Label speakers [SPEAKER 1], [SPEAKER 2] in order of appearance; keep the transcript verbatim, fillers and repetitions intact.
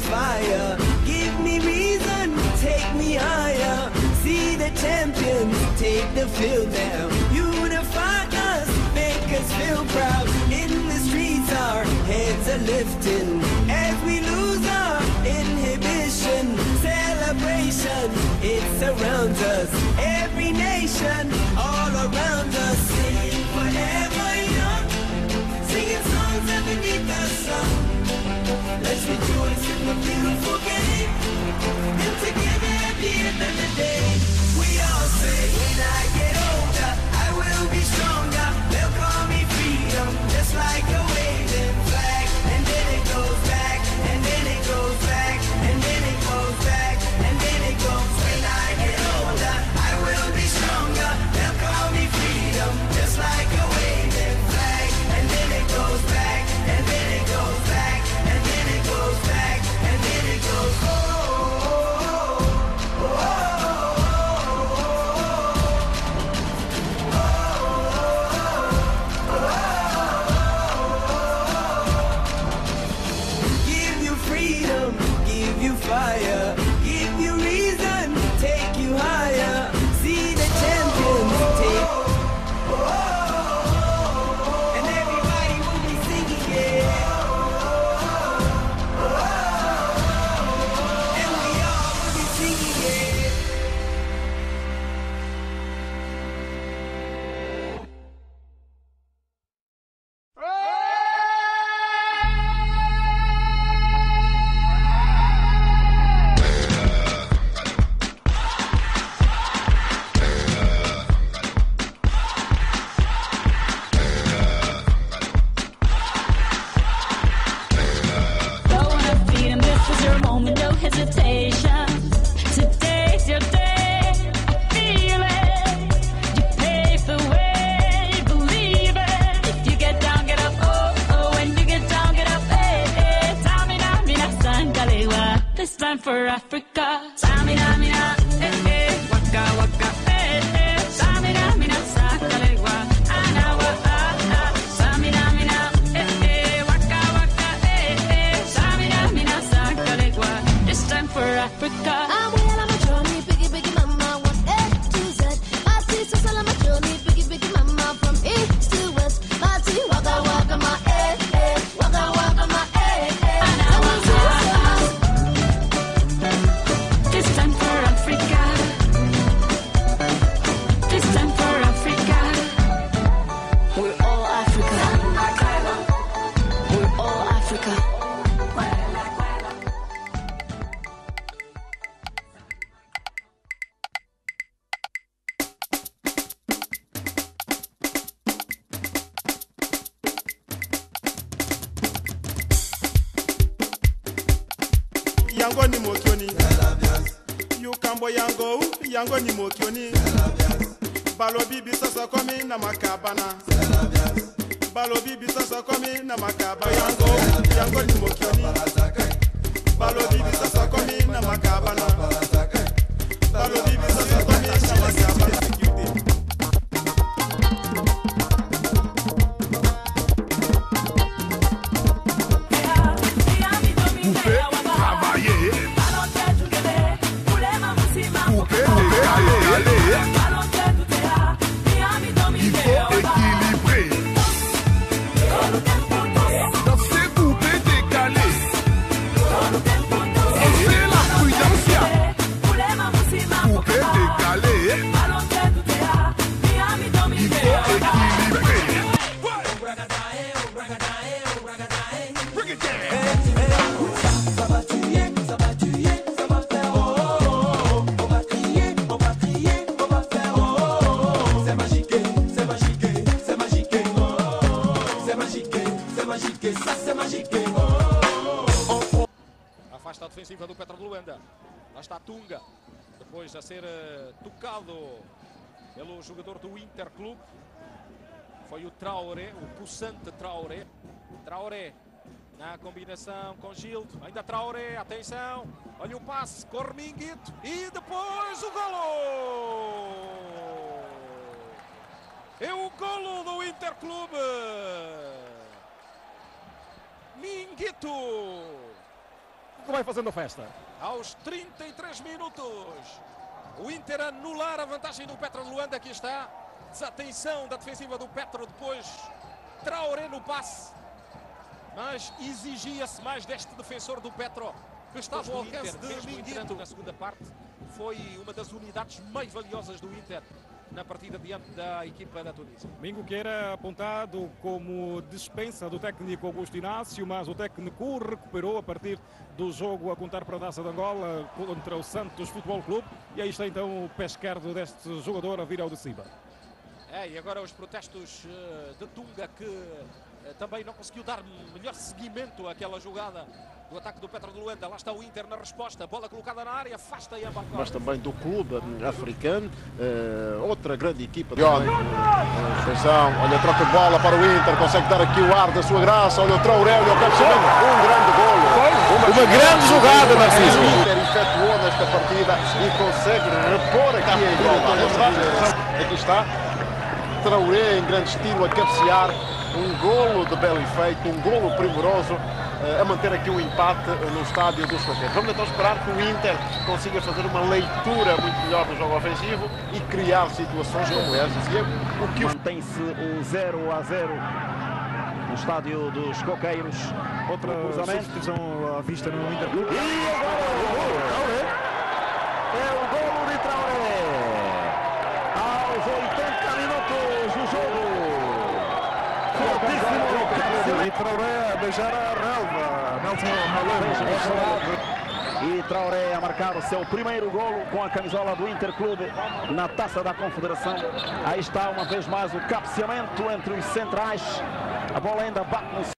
[SPEAKER 1] fire. Give me reason, take me higher. See the champions take the field now. Unify us, make us feel proud. In the streets our heads are lifting as we lose our inhibition. Celebration, it surrounds us. Every nation, all around us. Sing forever young, singing songs underneath the sun. Let's rejoice in the beautiful game, and together at the end of the day, we all say, when I get older, I will be stronger. They'll call me freedom, just like a waving flag. And then it goes back, and then it goes back, and then it goes back, and then it goes. When I get older, I will be stronger. They'll call me freedom, just like a waving flag. And then it goes back, and then it goes back, and then it goes back, and then it goes. Oh, oh, oh, freedom, give you fire, give you reason, take you higher. See the champions take, and everybody will be singing, yeah. And we all will be singing, yeah.
[SPEAKER 2] For Africa, Samina, mina, eh, eh, waka, waka, eh, eh, Samina, mina, sakalewa, anawa, ah, ah, Samina, mina, eh, eh, waka, waka, eh, eh, Samina, mina, sakalewa. It's time for Africa.
[SPEAKER 3] I'm well on my journey, biggie, biggie, mama, one A to Z. My teeth is all on my journey, biggie, biggie, mama, from east to west. My teeth, waka, waka, my eh, eh, waka, waka, my eh, eh, anawa, ah, ah.
[SPEAKER 2] This time for Africa. This time for Africa. We're all Africa. We're all Africa.
[SPEAKER 4] Yango ni mokioni, Yukambo yango, yango ni mokioni. Balo bibi sasa komi na makabana. Balo bibi sasa komi na makaba yango, yango ni mokioni. Balo bibi sasa komi na makabana. Balo bibi sasa komi na makaba.
[SPEAKER 5] Afasta a defensiva do Petro de Luanda. Lá está Tunga. Depois a ser uh, tocado pelo jogador do Interclube. Foi o Traoré, o possante Traoré. Traoré na combinação com Gildo. Ainda Traoré, atenção. Olha o passe, corre Minguito. E depois o golo! É o golo do Interclube. Minguito.
[SPEAKER 6] que vai fazendo a festa.
[SPEAKER 5] Aos trinta e três minutos, o Inter anular a vantagem do Petro de Luanda. Aqui está, desatenção da defensiva do Petro, depois Traoré no passe, mas exigia-se mais deste defensor do Petro, que estava ao alcance de Minguito. Na segunda parte foi uma das unidades mais valiosas do Inter na partida diante da equipa da Tunísia.
[SPEAKER 6] Mingo que era apontado como dispensa do técnico Augusto Inácio, mas o técnico recuperou a partir do jogo a contar para a Taça de Angola contra o Santos Futebol Clube, e aí está então o pé esquerdo deste jogador a vir ao de cima.
[SPEAKER 5] É, e agora os protestos uh, de Tunga, que uh, também não conseguiu dar melhor seguimento àquela jogada do ataque do Petro de Luanda. Lá está o Inter na resposta, bola colocada na área, afasta e embarcou.
[SPEAKER 7] Mas também do clube africano, uh, outra grande equipa. Atenção, olha, troca de bola para o Inter, consegue dar aqui o ar da sua graça, olha o Traoré, olha o cabeceamento, um grande golo. Uma, uma grande jogada, Narciso. O Inter efetuou nesta partida e consegue repor aqui a igualdade. Aqui está, Traoré em grande estilo a cabecear, um golo de belo efeito, um golo primoroso, a manter aqui o empate no estádio dos Coqueiros. Vamos então esperar que o Inter consiga fazer uma leitura muito melhor do jogo ofensivo e criar situações como essas. E é o que
[SPEAKER 8] mantém-se o zero a zero no estádio dos Coqueiros.
[SPEAKER 6] Outra substituição à vista no Inter.
[SPEAKER 8] E o golo! É o golo de Traoré aos oitenta minutos do jogo. Fortíssimo!
[SPEAKER 6] E Traoré a beijar a relva.
[SPEAKER 8] E Traoré a marcar o seu primeiro golo com a camisola do Inter Clube na Taça da Confederação. Aí está uma vez mais o cabeceamento entre os centrais. A bola ainda bate no